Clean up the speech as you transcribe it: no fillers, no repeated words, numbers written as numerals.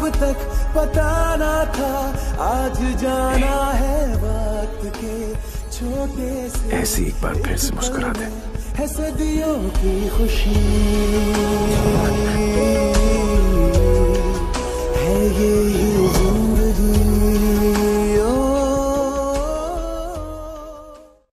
तक पता ना था, आज जाना है बात के छोटे से। ऐसी एक बार फिर से मुस्कुरा दे। है सदियों की खुशी।